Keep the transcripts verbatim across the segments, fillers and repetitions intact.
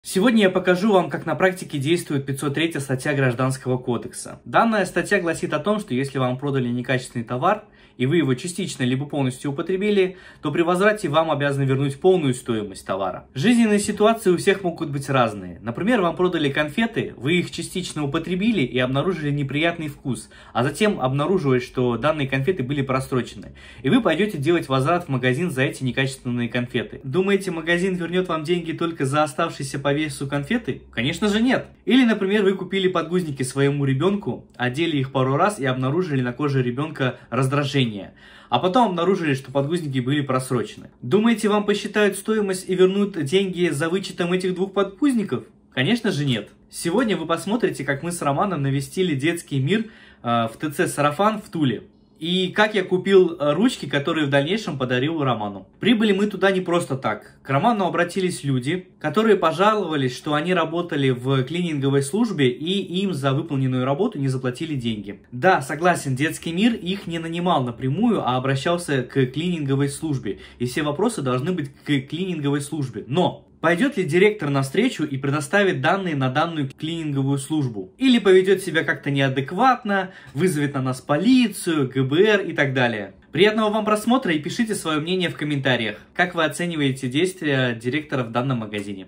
Сегодня я покажу вам, как на практике действует пятьсот третья статья Гражданского кодекса. Данная статья гласит о том, что если вам продали некачественный товар, и вы его частично либо полностью употребили, то при возврате вам обязаны вернуть полную стоимость товара. Жизненные ситуации у всех могут быть разные. Например, вам продали конфеты, вы их частично употребили и обнаружили неприятный вкус, а затем обнаруживаете, что данные конфеты были просрочены. И вы пойдете делать возврат в магазин за эти некачественные конфеты. Думаете, магазин вернет вам деньги только за оставшиеся по весу конфеты? Конечно же нет. Или, например, вы купили подгузники своему ребенку, одели их пару раз и обнаружили на коже ребенка раздражение. А потом обнаружили, что подгузники были просрочены. Думаете, вам посчитают стоимость и вернут деньги за вычетом этих двух подгузников? Конечно же нет. Сегодня вы посмотрите, как мы с Романом навестили детский мир э, в ТЦ «Сарафан» в Туле. И как я купил ручки, которые в дальнейшем подарил Роману. Прибыли мы туда не просто так. К Роману обратились люди, которые пожаловались, что они работали в клининговой службе и им за выполненную работу не заплатили деньги. Да, согласен, детский мир их не нанимал напрямую, а обращался к клининговой службе. И все вопросы должны быть к клининговой службе. Но пойдет ли директор навстречу и предоставит данные на данную клининговую службу? Или поведет себя как-то неадекватно, вызовет на нас полицию, ГБР и так далее? Приятного вам просмотра и пишите свое мнение в комментариях. Как вы оцениваете действия директора в данном магазине?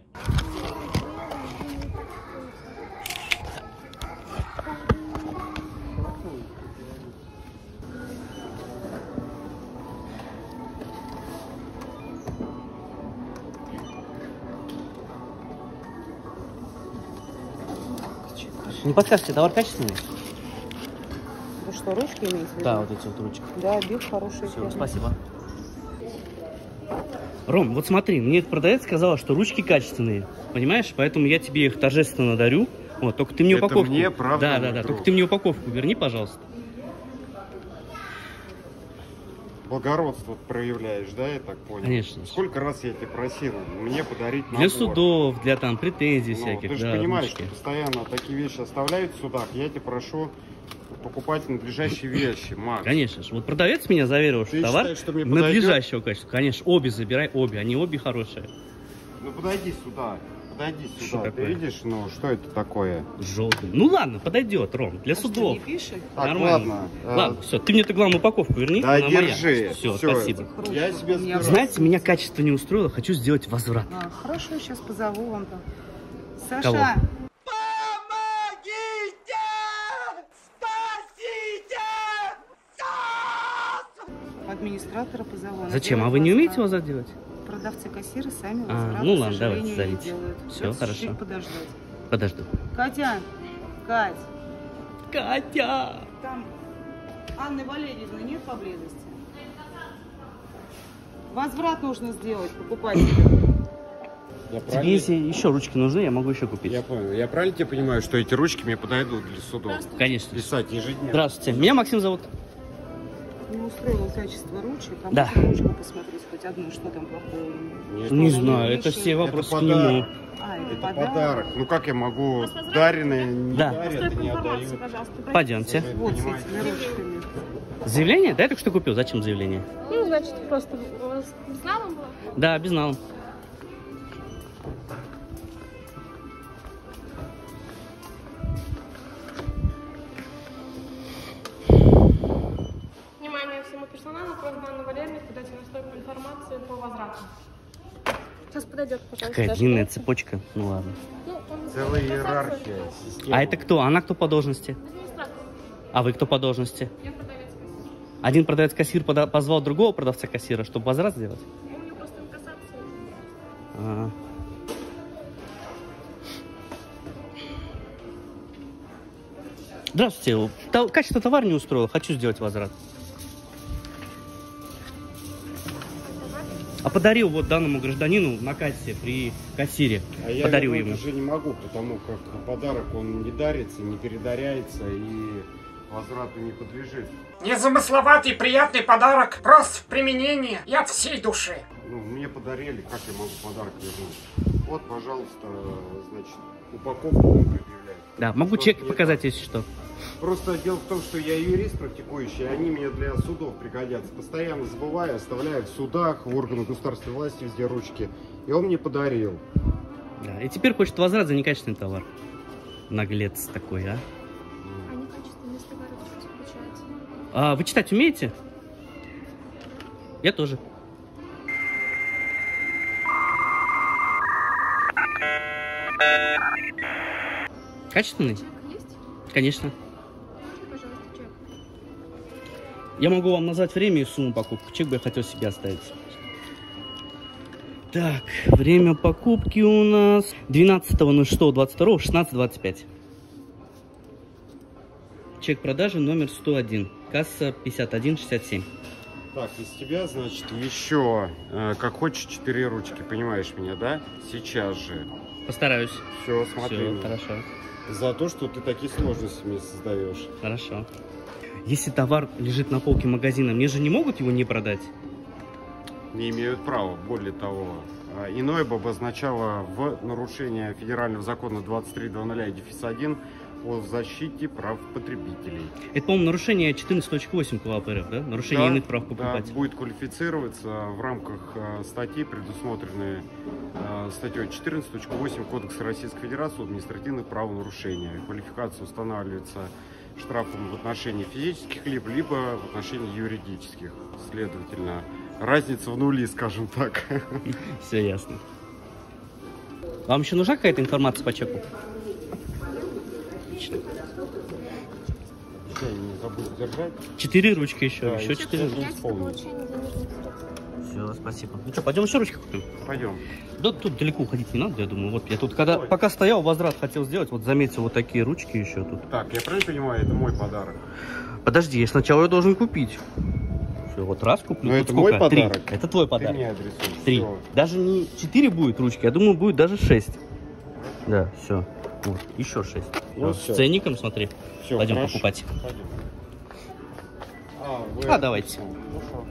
Не подскажете, товар качественный? Вы что, ручки имеете в виду? Да, вот эти вот ручки. Да, биг хороший. Все, спасибо. Ром, вот смотри, мне продавец сказала, что ручки качественные, понимаешь? Поэтому я тебе их торжественно дарю. Вот, только ты мне Это упаковку. мне, правда, да, да, да. Только ты мне упаковку верни, пожалуйста. Благородство проявляешь, да, я так понял? Конечно. Сколько раз я тебе просил мне подарить набор? Для судов, для там претензий Ну, всяких. ты же да, понимаешь, ручки. что постоянно такие вещи оставляют в судах. Я тебя прошу покупать надлежащие вещи, Макс. Конечно же. Вот продавец меня заверил, что Ты товар считаешь, что мне надлежащего качества. Конечно, обе забирай, обе. Они обе хорошие. Ну подойди сюда. Подойди Что сюда. Ты такое? видишь, ну что это такое? Желтый. Ну ладно, подойдет, Ром, для А что, судов. не пишет? Так, Нормально. ладно. Ладно, все, ты мне-то главную упаковку верни. Да, она держи. моя. Все, Всё. спасибо. Я себе Меня забираю. Знаете, меня качество не устроило, хочу сделать возврат. А, хорошо, сейчас позову вам там. Саша! Кого? Администратора позову. Она Зачем? делает А вы не умеете возврат. возврат делать? Продавцы-кассиры сами А, возврат, ну к ладно, давайте, сожалению, зовите. не делают. Всё, Придётся хорошо. чуть подождать. Подожду. Катя! Кать! Катя! Там Анны Валерьевны нет поблизости? Возврат нужно сделать покупателю. Я Тебе правильно... если еще ручки нужны, я могу еще купить. Я понял. Я правильно тебя понимаю, что эти ручки мне подойдут для судов? Конечно. Писать ежедневно. Здравствуйте, меня Максим зовут. Не устроило качество ручек, а Да. можно ручку посмотреть хоть одну, что там плохого? Нет. Не Что, знаю, они это вешают? все вопросы Это к нему. подарок. А, это, Это подарок. подарок. Ну как я могу? Даренное не Да. дарят, не отдают. Пойдемте. Вот с Понимаете? этими ручками. Заявление? Да, я только что купил. Зачем заявление? Ну, значит, просто у вас с налом было? Да, без налом. Внимание всему персоналу, просьба Анны Валерьевны подать на стойку информацию по возврату. Сейчас подойдет, пожалуйста. Какая даже длинная дайте. цепочка. Ну ладно. Ну, он Целая касается иерархия. Система. А это кто? Она кто по должности? администратора. А вы кто по должности? Я продавец кассир. Один продавец-кассир пода- позвал другого продавца-кассира, чтобы возврат сделать? У меня просто инкассация. А. Здравствуйте. Та- Качество товара не устроило. Хочу сделать возврат. А подарил вот данному гражданину на кассе при кассире. А я Подарил вернуть ему. уже не могу, потому как подарок он не дарится, не передаряется и возврату не подлежит. Незамысловатый приятный подарок, просто в применении и от всей души. Ну, мне подарили, как я могу подарок вернуть? Вот, пожалуйста, значит, упаковку он предъявляет. Да, могу Что чек мне показать, там? если что. Просто дело в том, что я юрист практикующий, они мне для судов пригодятся. Постоянно забываю, оставляю в судах, в органах государственной власти везде ручки. И он мне подарил. Да. И теперь хочет возврат за некачественный товар. Наглец такой, а. А некачественность товара что получается? А вы читать умеете? Я тоже. Качественный? Чек есть? Конечно. Можно, пожалуйста, чек? Я могу вам назвать время и сумму покупки. Чек бы я хотел себе оставить. Так, время покупки у нас двенадцатого ноль шестого двадцать второго шестнадцать двадцать пять. Чек продажи номер сто один. Касса пятьдесят один шестьдесят семь. Так, из тебя, значит, еще, э, как хочешь, четыре ручки, понимаешь меня, да? Сейчас же. Постараюсь. Все, смотри. Все, меня. хорошо. За то, что ты такие сложности мне создаешь. Хорошо. Если товар лежит на полке магазина, мне же не могут его не продать? Не имеют права. Более того, э, иное бы обозначало в нарушение федерального закона двадцать три ноль ноль дефис один о защите прав потребителей. Это, по-моему, нарушение четырнадцать точка восемь КоАП РФ, да? Нарушение Да, иных прав да, покупателя. будет квалифицироваться в рамках э, статьи, предусмотренной э, статьей четырнадцать точка восемь Кодекса Российской Федерации об административных правонарушениях. Квалификация устанавливается штрафом в отношении физических либо, либо в отношении юридических. Следовательно, разница в нули, скажем так. Все ясно. Вам еще нужна какая-то информация по чеку? Отлично. Что, не забудь держать? Четыре ручки еще. Да, еще еще четыре. тоже. Ясно получение денежных средств. Все, спасибо. Ну что, пойдем еще ручки купим? Пойдем. Да тут далеко уходить не надо, я думаю. Вот я тут, когда Ой. пока стоял, возврат хотел сделать, вот заметил вот такие ручки еще тут. Так, я правильно понимаю, это мой подарок? Подожди, я сначала ее должен купить. Все, вот раз куплю. Но Тут это мой сколько? Три. подарок. Это твой Ты подарок. мне адресуешь. Три. Всё. Даже не четыре будет ручки, я думаю, будет даже шесть. Да, все. Вот, еще шесть. Ну, Всё, всё. с ценником, смотри. Всё, Пойдем хорошо. покупать. Пойдем. А, вы... А, давайте. Хорошо.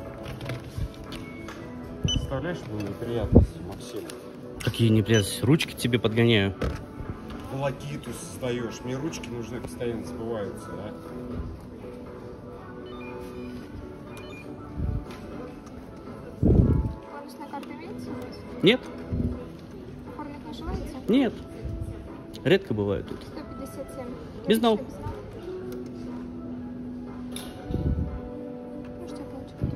Представляешь, мне неприятности, Максим? Какие неприятности. Ручки тебе подгоняю. Волокиту создаешь. Мне ручки нужны, постоянно забываются, а? Бонусная карта имеется у вас? Нет? Оформить не желаете? Нет. Редко бывает тут. сто пятьдесят семь. Безнал. Можете оплачивать.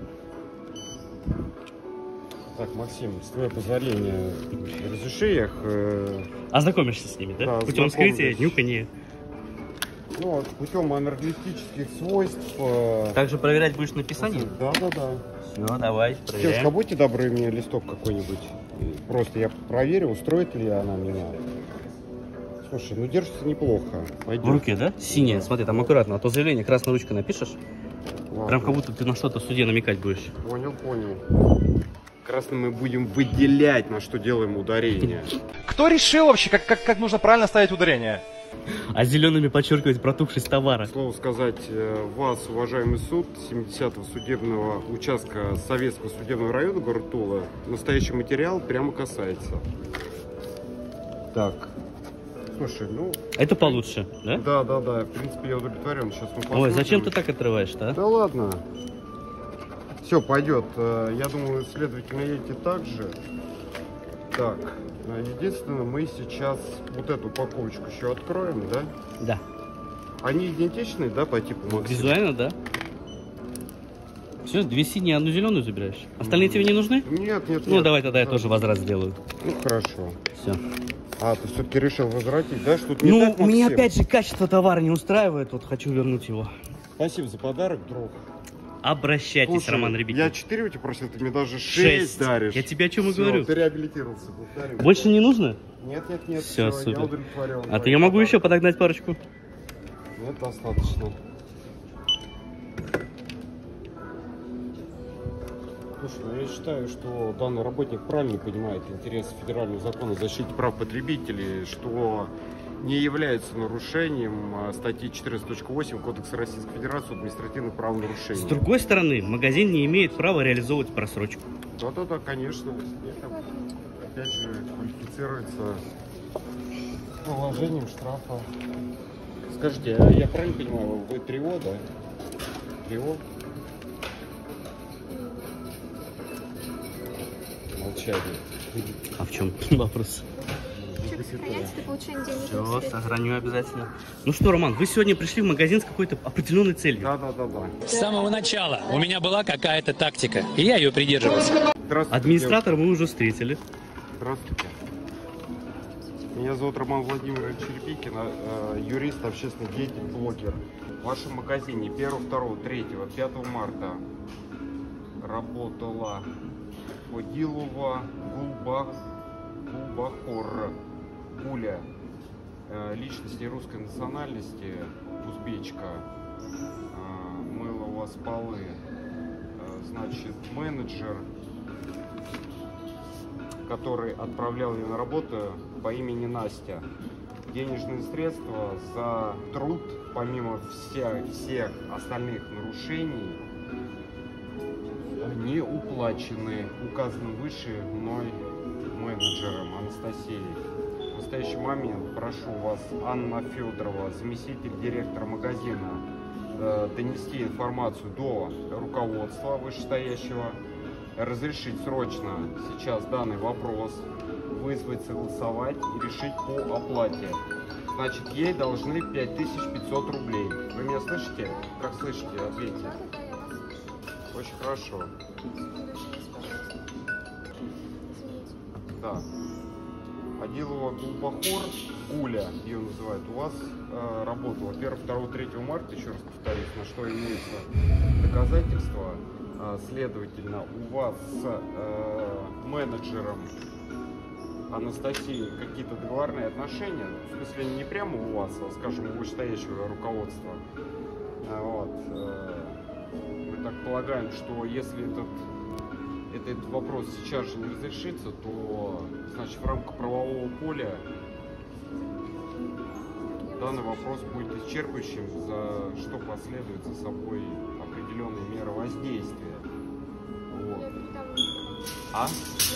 Так, Максим, с твоего позволения, разреши их. Э, Ознакомишься с ними, да? Да, Путем вскрытия, знакомлюсь. нюхания. ну, вот, путем энергетических свойств. Э, Также проверять будешь написание? Да, да, да. Все, давай, Девушка, проверяем. будьте добры, мне листок какой-нибудь. Просто я проверю, устроит ли она меня. Слушай, ну держится неплохо. Пойдем. В руке, да? Синяя, смотри, там аккуратно, а то заявление красной ручкой напишешь. Ладно. Прям как будто ты на что-то в суде намекать будешь. Понял, понял. Красным мы будем выделять, на что делаем ударение. Кто решил вообще, как, как, как нужно правильно ставить ударение? А зелеными подчеркивать протухшесть товара. Слово сказать, э, вас, уважаемый суд семидесятого судебного участка Советского судебного района город Тула, настоящий материал прямо касается. Так. Слушай, ну... Это получше, да? Да, да, да. В принципе, я удовлетворен. Сейчас мы посмотрим. Ой, зачем ты так отрываешь-то, а? Да ладно. Все, пойдет. Э, Я думаю, следовательно, едете так же. Так. э, Единственное, мы сейчас вот эту упаковочку еще откроем, да? Да. Они идентичны, да, по типу Максим? Визуально, да. Все, две синие, одну зеленую забираешь. Остальные тебе не нужны? Нет, нет, Ну, нет. давай тогда я Да. тоже возврат сделаю. Ну, хорошо. Все. А, ты все-таки решил возвратить, да? Что-то не Ну, так, меня Максим? опять же качество товара не устраивает, вот хочу вернуть его. Спасибо за подарок, друг. Обращайтесь, Слушай, Роман Рябикин. я четыре у тебя просил, ты мне даже шесть Шесть. даришь. Я тебе о чем и Всё, говорю. ты реабилитировался. Благодарю. Больше не нужно? Нет, нет, нет. Всё, всё, супер. Я удовлетворен. А то я могу еще подогнать парочку. Нет, достаточно. Слушай, ну я считаю, что данный работник правильно понимает интересы федерального закона о защите прав потребителей, что не является нарушением а, статьи четырнадцать точка восемь Кодекса Российской Федерации административных правонарушений. С другой стороны, магазин не имеет права реализовывать просрочку. Да-да-да, конечно. Это, опять же, квалифицируется наложением штрафа. Скажите, а я правильно понимаю, вы ТРИО, да? ТРИО? Молчание. А в чем вопрос? Как сохраняется для получения денежных Все, средств? сохраню обязательно. Ну что, Роман, вы сегодня пришли в магазин с какой-то определенной целью. Да, да, да, да. С самого начала у меня была какая-то тактика, и я ее придерживался. Здравствуйте. Администратора мы уже встретили. Здравствуйте. Меня зовут Роман Владимирович Черепикин, э, юрист, общественный деятель, блогер. В вашем магазине первого, второго, третьего, пятого марта работала Одилова Гулба, Гулбахор Гуля, э, личность нерусской национальности, узбечка, э, мыла у вас полы, э, значит, менеджер, который отправлял ее на работу по имени Настя. Денежные средства за труд, помимо вся, всех остальных нарушений, не уплачены указанным выше мной менеджером Анастасией. В настоящий момент прошу вас, Анна Федорова, заместитель директора магазина, э, донести информацию до руководства вышестоящего, разрешить срочно сейчас данный вопрос, вызвать, согласовать и решить по оплате. Значит, ей должны пять тысяч пятьсот рублей. Вы меня слышите? Как слышите? Ответьте. Очень хорошо. Да. Адилова Гулбахор, Гуля ее называют, у вас э, работала первого, второго, третьего марта, еще раз повторюсь, на что имеются доказательства. Э, следовательно, у вас с э, менеджером Анастасией какие-то договорные отношения, в смысле не прямо у вас, а, скажем, у вышестоящего руководства. Э, вот, э, мы так полагаем, что если этот этот вопрос сейчас же не разрешится, то, значит, в рамках правового поля данный вопрос будет исчерпывающим, за что последует за собой определенные меры воздействия. Вот. А?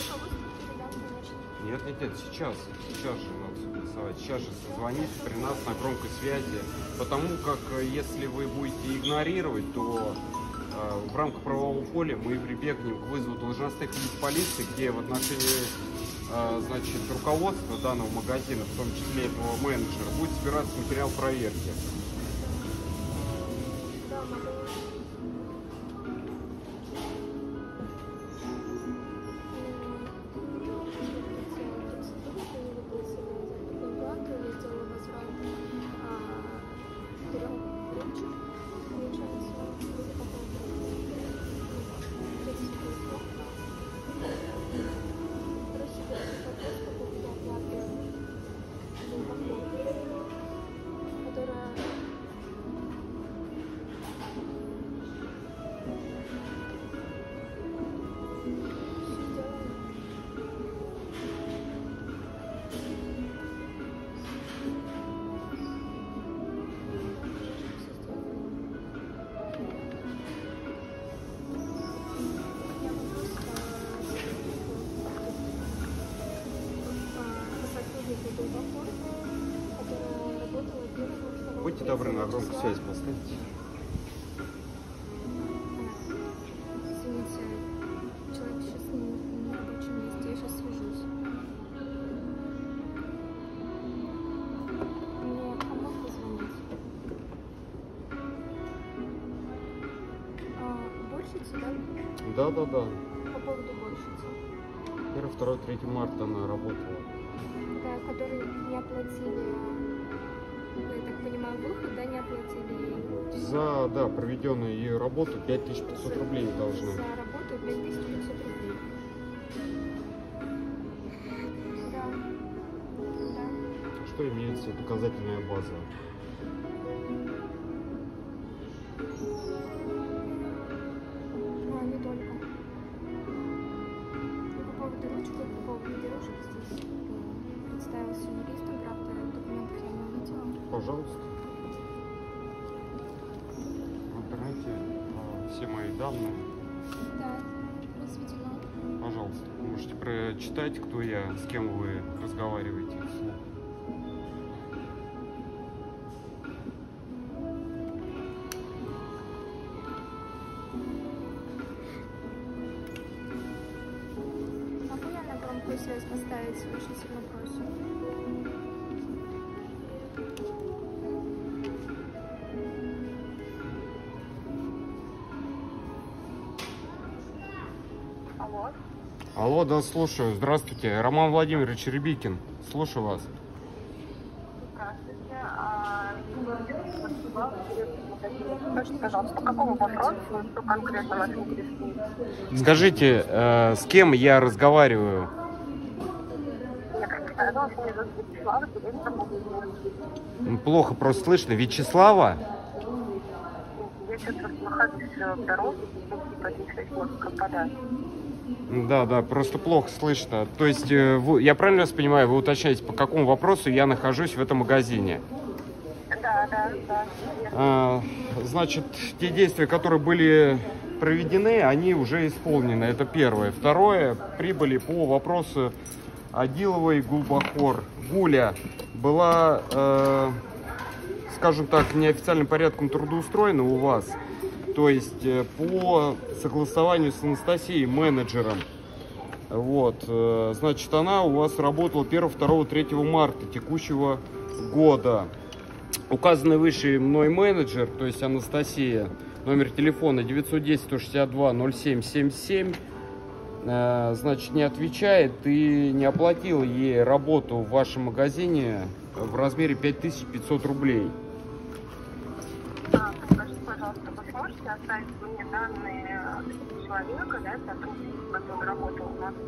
Нет, нет, нет, сейчас, сейчас же надо согласовать, сейчас же созвониться при нас на громкой связи, потому как если вы будете игнорировать, то в рамках правового поля мы прибегнем к вызову должностных лиц полиции, где в отношении, значит, руководства данного магазина, в том числе этого менеджера, будет собираться материал проверки. Будьте добры, на громкую связь поставьте. Извините, человек сейчас не на рабочем месте, я сейчас свяжусь. Мне кому позвонить? А, уборщица, да? Да, да, да. По поводу уборщицы. первого, второго, третьего марта она работала. Да, которые не оплатили, я так понимаю, выход, да, не оплатили ей. За, да, проведенную ее работу пять тысяч пятьсот рублей должны. За работу пять тысяч пятьсот рублей. Да. Да. Что имеется доказательная база? А, не только. И по поводу ручки, по поводу девушек здесь э, представился юристом, правда, документов я не увидела. Пожалуйста. Выбирайте а, все мои данные. Да, разведено. Пожалуйста. Можете прочитать, кто я, с кем вы разговариваете вслух. Могу я на громкую связь поставить? Очень сильно просим. Алло. Алло, да, слушаю. Здравствуйте. Роман Владимирович Рябикин. Слушаю вас. Здравствуйте. А, скажите, пожалуйста, по какому вопросу, что конкретно вас интересует? Скажите, э, с кем я разговариваю? Я представила, что меня зовут Вячеслава, директор. Плохо просто слышно. Вячеслава? Я сейчас нахожусь в дороге, может пропадать. Да, да, просто плохо слышно. То есть, э, вы, я правильно вас понимаю, вы уточняете, по какому вопросу я нахожусь в этом магазине? Да, да, да. А, значит, те действия, которые были проведены, они уже исполнены. Это первое. Второе, прибыли по вопросу Адиловой Гулбахор. Гуля была, э, скажем так, неофициальным порядком трудоустроена у вас. То есть э, по согласованию с Анастасией, менеджером. Вот, э, значит, она у вас работала первого, второго, третьего марта текущего года. Указанный выше мной менеджер, то есть Анастасия, номер телефона девятьсот десять сто шестьдесят два ноль семь семьдесят семь, э, значит, не отвечает и не оплатил ей работу в вашем магазине в размере пять тысяч пятьсот рублей. А, скажите, пожалуйста, вы сможете оставить мне данные человека, да, сотрудника, который работал у нас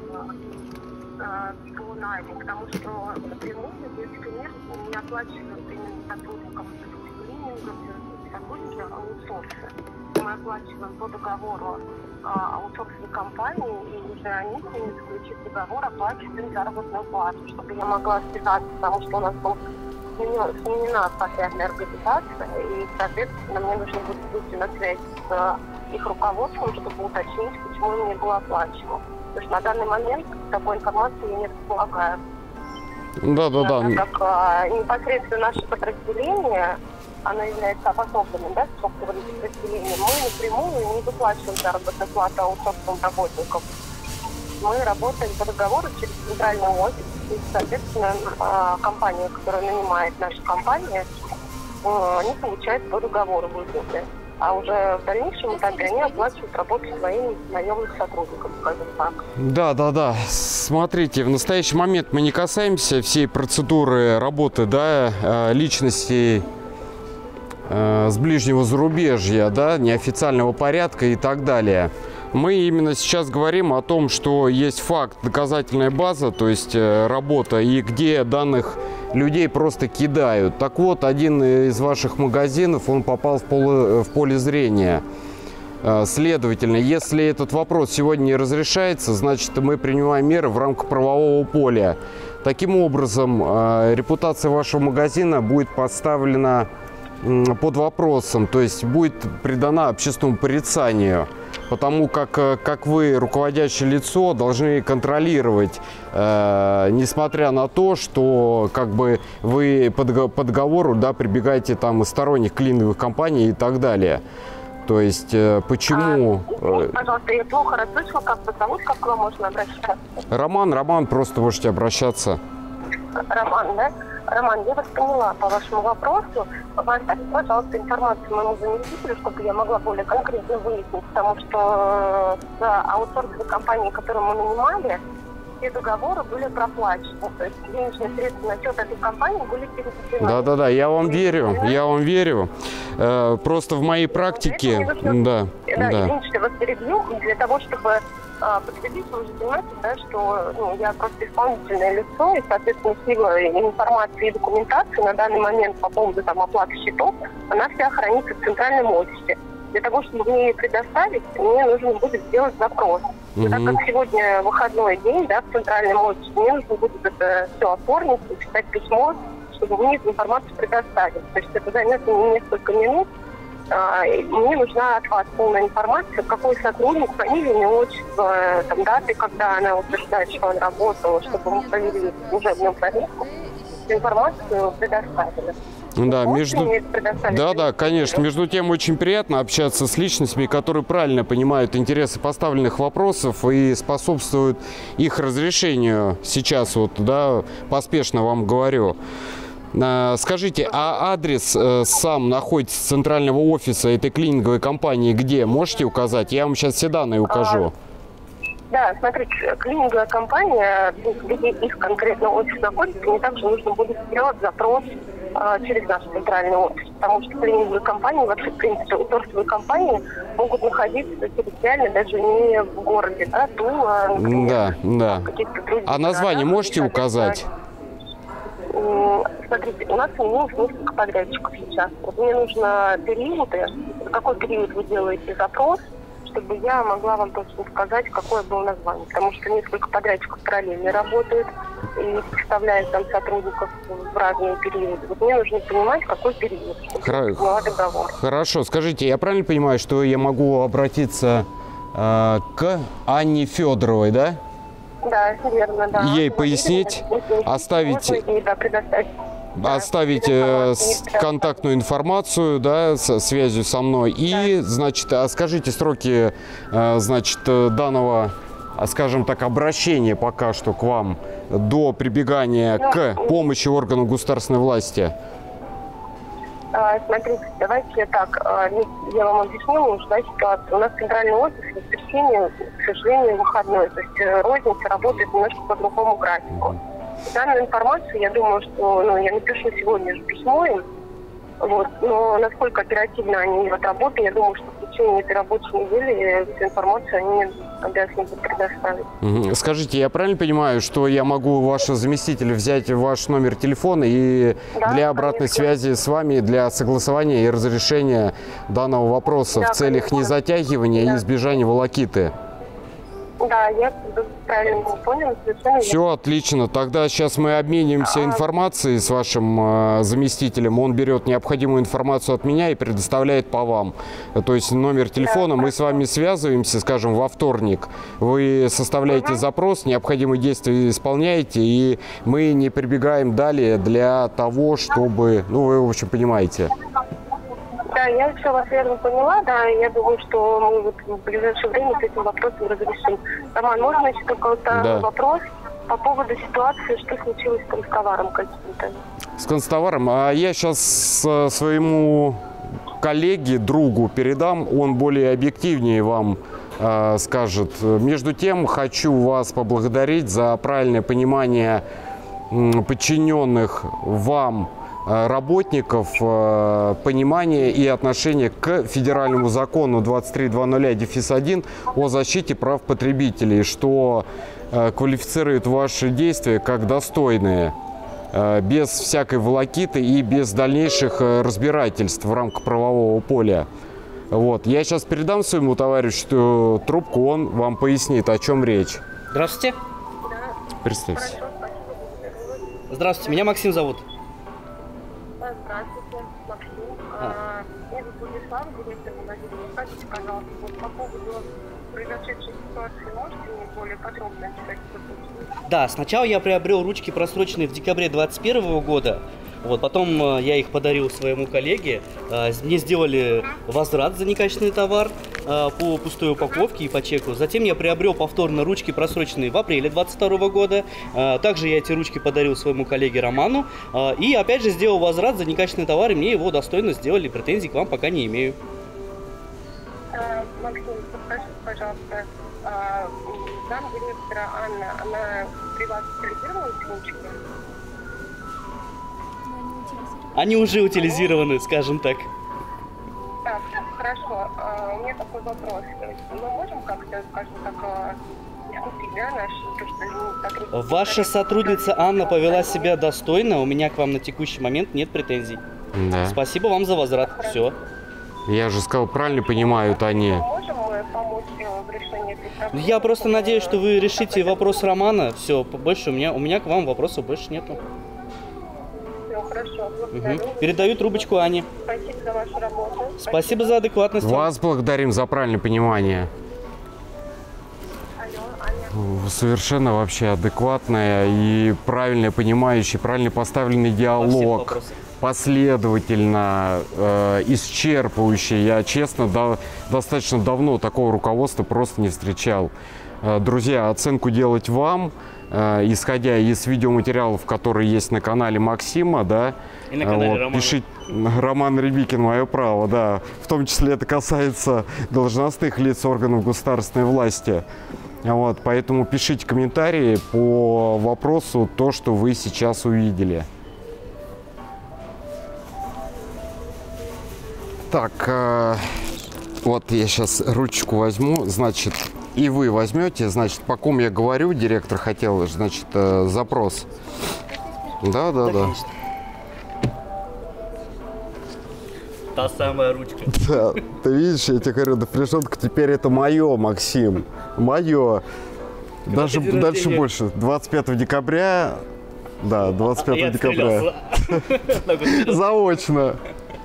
э, по найму, потому что напрямую, если нет, не оплачивают именно сотрудникам клининга, сотрудники аутсорса. Мы оплачиваем по договору э, аутсорсовой компании, и уже они, заключив договор, оплачивают им заработную плату, чтобы я могла связаться, потому что у нас был сменена подрядная организация, и, соответственно, мне нужно будет выйти на связь с их руководством, чтобы уточнить, почему им не было оплачено. Потому что на данный момент такой информации я не располагаю. Да, да, да. Так как а, непосредственно наше подразделение, оно является обособленным, да, структурным подразделением, мы напрямую не выплачиваем заработную плату аутсорсовым работникам. Мы работаем по договору через центральный офис. И, соответственно, компания, которая нанимает нашу компанию, они получают по договору выплаты. А уже в дальнейшем этапе они оплачивают работу своим наемным сотрудникам, скажем так. Да, да, да. Смотрите, в настоящий момент мы не касаемся всей процедуры работы, да, личностей с ближнего зарубежья, да, неофициального порядка и так далее. Мы именно сейчас говорим о том, что есть факт, доказательная база, то есть работа, и где данных людей просто кидают. Так вот, один из ваших магазинов, он попал в поле, в поле зрения. Следовательно, если этот вопрос сегодня не разрешается, значит, мы принимаем меры в рамках правового поля. Таким образом, репутация вашего магазина будет поставлена под вопросом, то есть будет придана общественному порицанию. Потому как, как вы, руководящее лицо, должны контролировать, э, несмотря на то, что как бы вы по, по договору, да, прибегаете там из сторонних клиновых компаний и так далее. То есть, э, почему... А, пожалуйста, я плохо расслышала, как вы зовут, как к вам можно обращаться? Роман, Роман, просто можете обращаться. Роман, да? Роман, я вас поняла по вашему вопросу. Оставьте, пожалуйста, информацию моему заместителю, чтобы я могла более конкретно выяснить, потому что с аутсорсовой компанией, которую мы нанимали, все договоры были проплачены. То есть денежные средства на счет этой компании были переведены. Да-да-да, я вам верю, я вам верю. Э, просто в моей практике... Нужно... Да, да, да. Извините, что я вас перебью. Для того, чтобы подтвердить, вы уже понимаете, да, что ну, я просто исполнительное лицо, и, соответственно, сила информации и документации на данный момент по поводу там, оплаты счетов, она вся хранится в центральном офисе. Для того, чтобы мне ее предоставить, мне нужно будет сделать запрос. Угу. Так как сегодня выходной день, да, в центральном офисе, мне нужно будет это все оформить, написать письмо, чтобы мне эту информацию предоставить. То есть это займет мне несколько минут. Мне нужна от вас полная информация, какой сотрудник, фамилия, имя, отчество, там, даты, когда она утверждает, что он работал, чтобы мы провели служебную проверку, информацию предоставили. Да, между... да, да, конечно. Между тем, очень приятно общаться с личностями, которые правильно понимают интересы поставленных вопросов и способствуют их разрешению. Сейчас вот, да, поспешно вам говорю. Скажите, а адрес э, сам находится центрального офиса этой клининговой компании где? Можете указать? Я вам сейчас все данные укажу. А, Да, смотрите, клининговая компания, где их конкретно офис находится, мне также нужно будет сделать запрос а, через наш центральный офис, потому что клининговые компании, вообще, в принципе, торговые компании могут находиться территориально даже не в городе, да, Тула, например, Да, да. каких-то других. А название городах, можете и, указать? Смотрите, у нас имеется несколько подрядчиков сейчас. Вот мне нужно периоды, в какой период вы делаете запрос, чтобы я могла вам точно сказать, какое было название. Потому что несколько подрядчиков параллельно работают и представляют там сотрудников в разные периоды. Вот мне нужно понимать, какой период, чтобы Хра- я поняла договор. Хорошо, скажите, я правильно понимаю, что я могу обратиться э, к Анне Федоровой, да? Да, верно, да. Ей пояснить, оставить- Можно ей, да, предоставить. Да, Оставить э, информацию, с- не контактную информацию, да, со связью со мной. И, значит, а скажите сроки, э, значит, э, данного, а, скажем так, обращения пока что к вам до прибегания к помощи органов государственной власти. А, смотрите, давайте так, а, я вам объясню уже, да, ситуацию. У нас центральный офис в воскресенье, к сожалению, выходной. То есть э, розница работает немножко по другому графику. Данную информацию, я думаю, что ну, я напишу сегодня же письмо им. Вот. Но насколько оперативно они отработают, я думаю, что в течение этой рабочей недели всю информацию они обязаны будут предоставить. Мгм. Скажите, я правильно понимаю, что я могу у вашего заместителя взять ваш номер телефона и Да, для обратной конечно. связи с вами, для согласования и разрешения данного вопроса Да, в целях конечно. не затягивания Да. и избежания волокиты? Да, я правильно понял, совершенно Все отлично. Тогда сейчас мы обмениваемся А. информацией с вашим э, заместителем. Он берет необходимую информацию от меня и предоставляет по вам. То есть номер телефона, мы с вами связываемся, скажем, во вторник. Вы составляете запрос, необходимые действия исполняете, и мы не прибегаем далее для того, чтобы... Ну, вы, в общем, понимаете. Да, я все вас верно поняла, да, я думаю, что мы вот в ближайшее время с этим вопросом разрешим. Роман, можно еще только вот Да. вопрос по поводу ситуации, что случилось с констоваром каким-то? С констоваром. А я сейчас своему коллеге, другу передам, он более объективнее вам э, скажет. Между тем, хочу вас поблагодарить за правильное понимание м, подчиненных вам э, работников, э, понимание и отношение к федеральному закону двадцать три двадцать один о защите прав потребителей, что э, квалифицирует ваши действия как достойные, без всякой волокиты и без дальнейших разбирательств в рамках правового поля. Вот. Я сейчас передам своему товарищу трубку, он вам пояснит, о чем речь. Здравствуйте. Представьте. Здравствуйте, меня Максим зовут. Да, здравствуйте, Максим. А, я тут Владислав, директор магазина. Скажите, пожалуйста, вот по поводу произошедшей ситуации, можете мне более подробно описать, что случилось? Да, сначала я приобрел ручки просроченные в декабре двадцать первого года. Вот, потом э, я их подарил своему коллеге. Э, мне сделали возврат за некачественный товар э, по пустой упаковке и по чеку. Затем я приобрел повторно ручки просроченные в апреле двадцать второго года. Э, также я эти ручки подарил своему коллеге Роману. Э, и опять же сделал возврат за некачественный товар, и мне его достойно сделали. Претензий к вам пока не имею. А, Максим, подскажите, пожалуйста, а, зам директора Анна, она при вас утилизировала эти ручки? Они уже утилизированы, скажем так. Так, хорошо. А, у меня такой вопрос. Мы можем как-то, скажем так, а, искупить, да, наш, то, что сотрудники... Ваша сотрудница Анна повела себя достойно. У меня к вам на текущий момент нет претензий. Да. Спасибо вам за возврат. Все. Я же сказал, правильно понимают они. Можем мы помочь в решении этой проблемы? Я просто надеюсь, что вы решите вопрос Романа. Все, больше у меня, у меня к вам вопросов больше нету. Все, хорошо. Угу. Передаю трубочку Ане. Спасибо за вашу работу. Спасибо за адекватность. Вас благодарим за правильное понимание. Алло, Аня. Совершенно вообще адекватное и правильное понимающее, правильно поставленный диалог. вопросах. Последовательно, э, исчерпывающий. Я, честно, да, достаточно давно такого руководства просто не встречал. Э, друзья, оценку делать вам, э, исходя из видеоматериалов, которые есть на канале Максима, да. И на канале вот, Романа. Пишите, Роман Рябикин, мое право, да. В том числе это касается должностных лиц органов государственной власти. Вот, поэтому пишите комментарии по вопросу то, что вы сейчас увидели. Так, э, вот я сейчас ручку возьму, значит, и вы возьмете, значит, по ком я говорю, директор хотел, значит, э, запрос. Да, да, да. Та самая ручка. Да, ты видишь, я тебе говорю, напряженка теперь это мое, Максим, мое. Даже дальше больше. двадцать пятого декабря, да, двадцать пятого декабря. Заочно.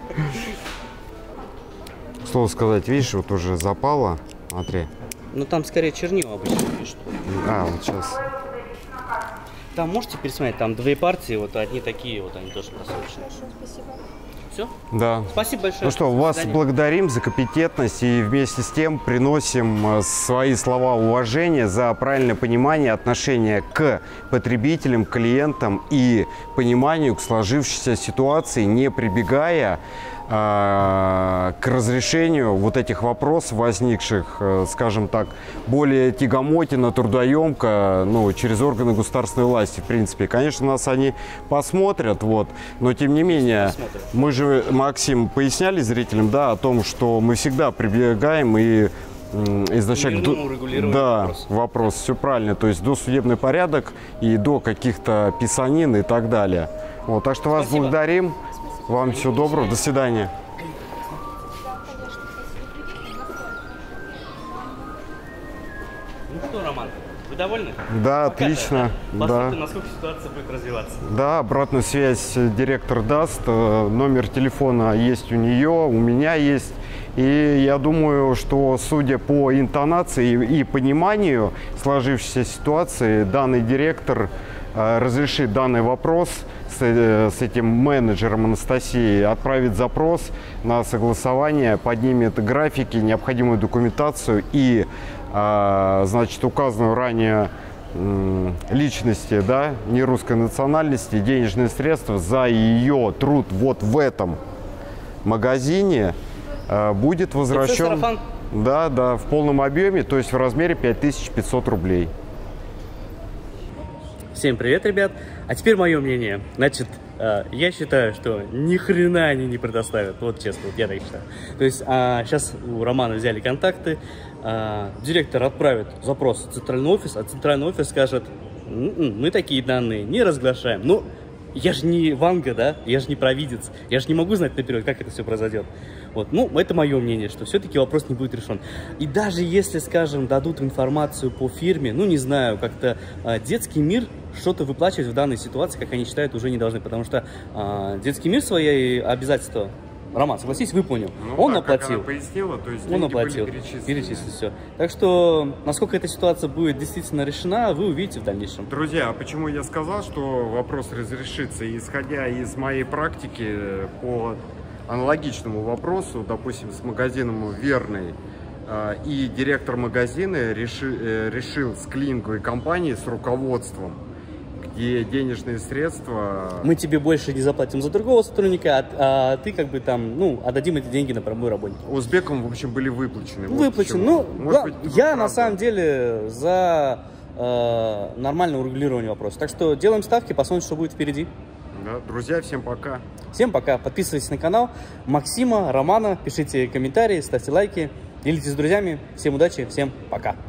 Слово сказать, видишь, вот уже запало, смотри. Ну там скорее чернила обычно пишут. А, вот сейчас. Там можете пересмотреть, там две партии, вот одни такие, вот они тоже просрочены. Хорошо, спасибо. Все? Да. Спасибо большое. Ну что, вас благодарим за компетентность и вместе с тем приносим свои слова уважения за правильное понимание отношения к потребителям, клиентам и пониманию к сложившейся ситуации, не прибегая к разрешению вот этих вопросов, возникших, скажем так, более тягомотенно, трудоемко, ну, через органы государственной власти, в принципе. Конечно, нас они посмотрят, вот, но тем не менее, мы же, Максим, поясняли зрителям, да, о том, что мы всегда прибегаем и изначально... Да, вопрос. вопрос, все правильно, то есть досудебный порядок и до каких-то писанин и так далее. Вот, так что вас Спасибо. благодарим. Вам всего доброго. До свидания. Ну что, Роман, вы довольны? Да, Пока отлично. Да. Да. Насколько ситуация будет развиваться? Да, обратную связь директор даст. Номер телефона есть у нее, у меня есть. И я думаю, что, судя по интонации и пониманию сложившейся ситуации, данный директор разрешит данный вопрос с, с этим менеджером Анастасией, отправит запрос на согласование, поднимет графики, необходимую документацию и, а, значит, указанную ранее м, личности, да, не русской национальности, денежные средства за ее труд вот в этом магазине а, будет возвращен, да, да, в полном объеме, то есть в размере пять тысяч пятьсот рублей. Всем привет, ребят! А теперь мое мнение. Значит, э, я считаю, что ни хрена они не предоставят. Вот честно, вот я так считаю. То есть э, сейчас у Романа взяли контакты, э, директор отправит запрос в центральный офис, а центральный офис скажет: м-м, мы такие данные не разглашаем. Ну, я же не Ванга, да? Я же не провидец. Я же не могу знать наперед, как это все произойдет. Вот. Ну, это мое мнение, что все-таки вопрос не будет решен. И даже если, скажем, дадут информацию по фирме, ну, не знаю, как-то э, детский мир что-то выплачивать в данной ситуации, как они считают, уже не должны. Потому что э, детский мир свои обязательства, Роман, согласись, выполнил. Ну, он да, оплатил. Как она пояснила, то есть он оплатил. Перечислил все. Так что, насколько эта ситуация будет действительно решена, вы увидите в дальнейшем. Друзья, почему я сказал, что вопрос разрешится, исходя из моей практики по аналогичному вопросу, допустим, с магазином «Верный», и директор магазина решил, решил с клининговой компанией, с руководством, где денежные средства... Мы тебе больше не заплатим за другого сотрудника, а, а ты как бы там, ну, отдадим эти деньги на промой работника. Узбекам, в общем, были выплачены. Выплачены. Вот ну, Может быть, я на самом деле за э, нормальное урегулирование вопроса. Так что делаем ставки, посмотрим, что будет впереди. Да, друзья, всем пока. Всем пока. Подписывайтесь на канал Максима, Романа, пишите комментарии, ставьте лайки, делитесь с друзьями. Всем удачи, всем пока.